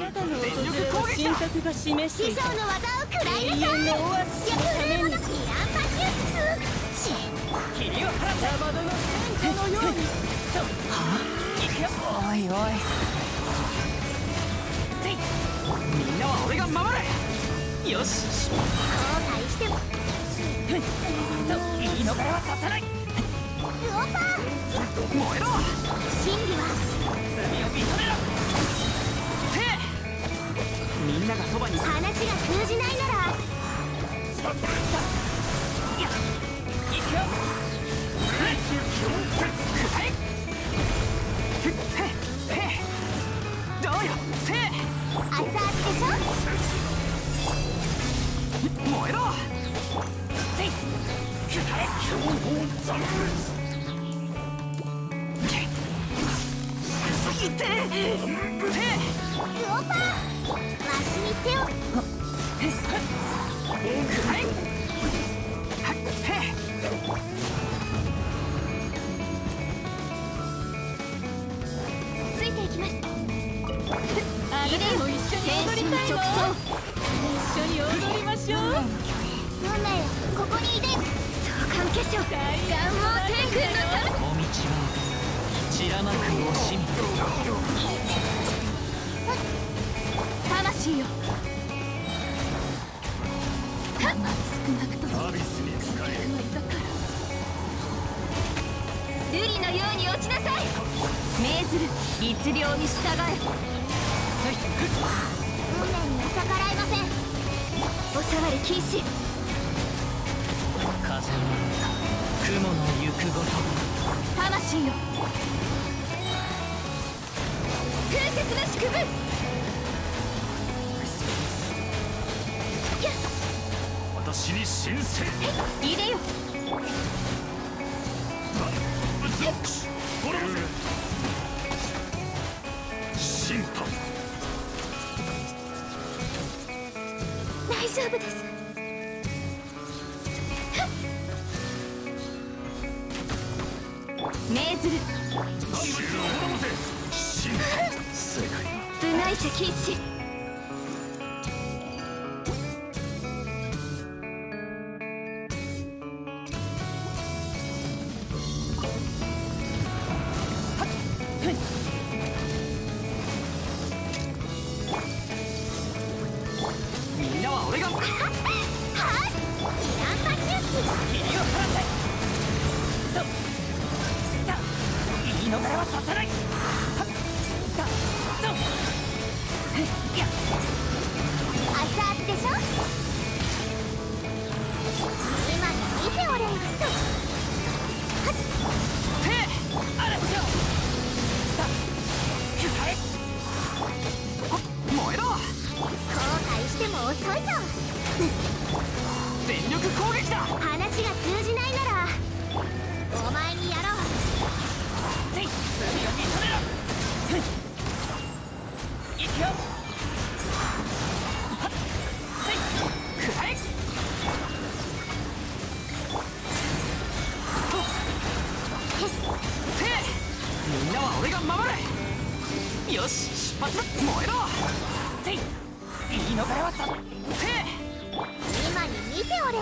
なたの訪れを神格が示していた。 師匠の技を食らいなさい。 永遠のオアシスのために。 ミランパシュ霧を払った邪魔の戦火のように。行くよ。おいおい。みんなは俺が守る。よし。 後悔しても言い逃れはさせない。 ウオパー燃えろ。 真理は罪を認めろ。みんながそばに。 話が通じないならいや行くよ。どうよ。 熱々でしょ。 燃えろ。いってウオパーわしに手をついていきます。 あなたも一緒に踊りたいの？一緒に踊りましょう。 運命よ、ここにいて。相関結晶願望天空のため。 お道は散らまく惜しみ。 魂よ、少なくともアビスに使え。 瑠璃のように落ちなさい。命ずる律令に従え。運命には逆らえません。お触り禁止。 風の雲の行くごと。 魂よ、風雪の祝福。 私に申請。 入れよ。 審判。 大丈夫です。命ずる審判。世界部外者禁止。 みんなは俺が。 はっミランパシュ霧を払って。言い逃れはさせない。 熱々でしょ。今に見ておれ。 燃えろ。 後悔しても遅いぞ。 全力攻撃だ。 話が通じないならお前にやろう。 罪を認めろ。行くよ。みんなは俺が守る。よし、出発。燃えろ。言い逃れはさ今に見ておれ。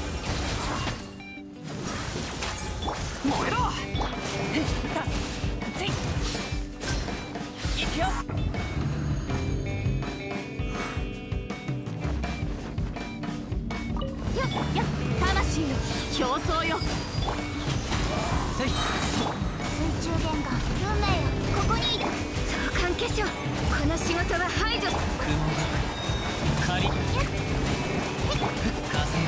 燃えろ。行くよ。 魂よ、表層よ。水中言語、運命よ、ここにいる。相関結晶、この仕事は排除。 雲が仮風よ。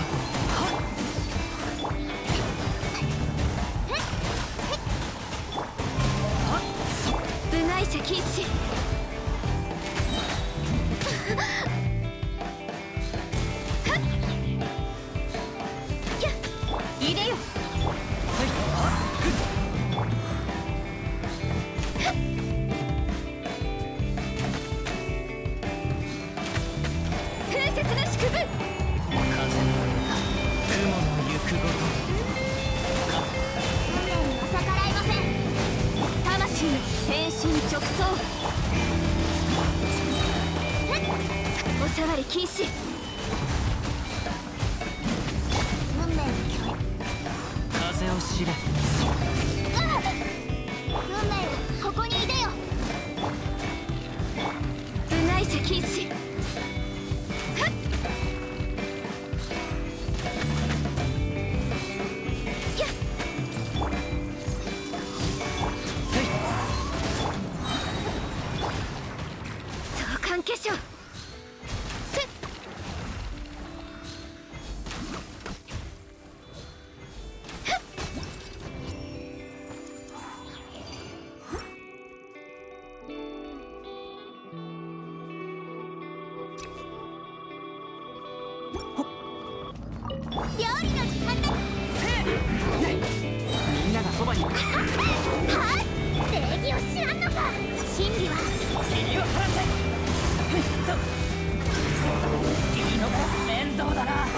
部外者禁止。入れよ。風雪の祝福。 風わり禁止。運命の共演。 風を知れ。 運命よ、ここにいでよ。部外者禁止。相関化粧。料理の時間だ。 みんながそばに。 はっ、礼儀を知らんのか。真理は君を離せ。いいのか、面倒だな。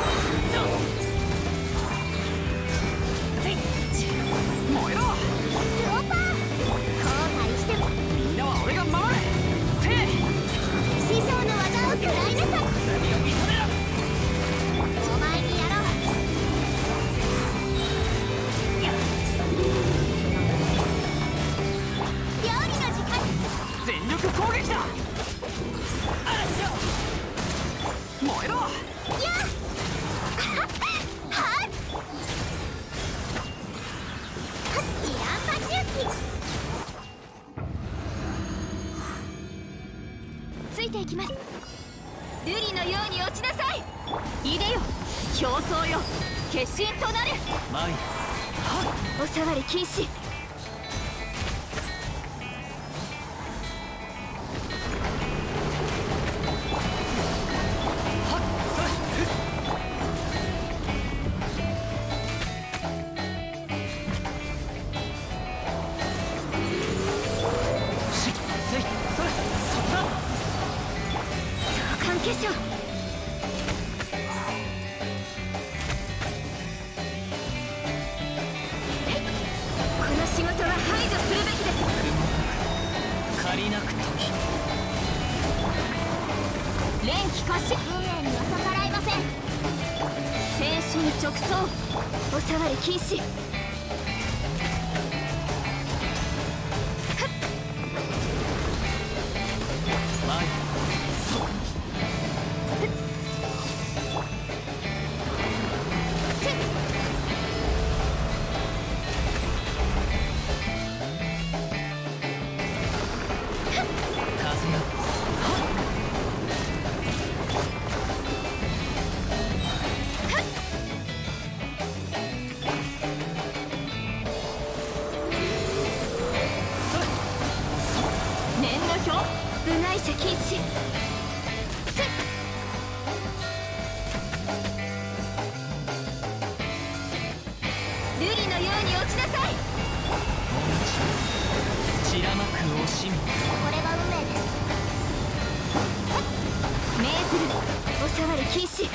燃えろ。 ルオパー。後悔してもみんなは俺が守れ。 師匠の技を食らいなさい。 罪を認めろ。 お前にやろう。料理の時間。 全力攻撃だ。燃えろ。 やっはっイランパチュキ。ついていきます。瑠璃のように落ちなさい。いでよ、競争よ、決心となる。 前に。 お触り禁止。相関化粧。この仕事は排除するべきです。 借りなく時。 連気可視。運命には逆らいません。天心直送。お触り禁止。 前に。風よ。 念の表。部外者禁止。瑠璃のように落ちなさい。 散らまく惜しみ。 これが運命です。命ずる。お触り禁止。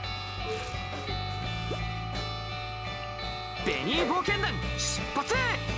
ベニー冒険団出発。